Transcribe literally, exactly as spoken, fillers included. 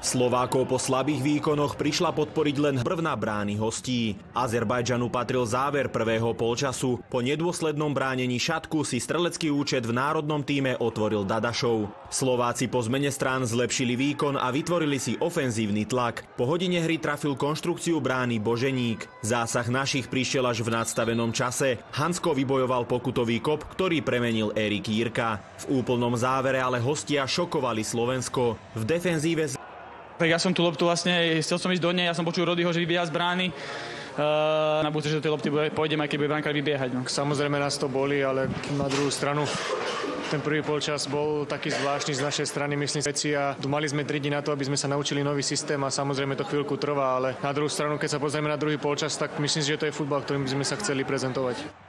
Slovákov po slabých výkonoch prišla podporiť len brvná brány hostí. Azerbajdžanu patril záver prvého polčasu. Po nedôslednom bránení šatku si strelecký účet v národnom tíme otvoril Dadašov. Slováci po zmene strán zlepšili výkon a vytvorili si ofenzívny tlak. Po hodine hry trafil konštrukciu brány Boženík. Zásah našich prišiel až v nadstavenom čase. Hansko vybojoval pokutový kop, ktorý premenil Erik Jirka. V úplnom závere ale hostia šokovali Slovensko. V defenzíve Tak ja som tú loptu vlastne, chcel som ísť do nej, ja som počul Rodyho, že vybieha z brány. Uh, na budúce, že do tej lopty pôjdem, aj keď bude brankár vybiehať. No. Samozrejme nás to boli, ale na druhú stranu ten prvý polčas bol taký zvláštny z našej strany, myslím si, a mali sme tri dni na to, aby sme sa naučili nový systém a samozrejme to chvíľku trvá, ale na druhú stranu, keď sa pozrieme na druhý polčas, tak myslím si, že to je futbal, ktorým by sme sa chceli prezentovať.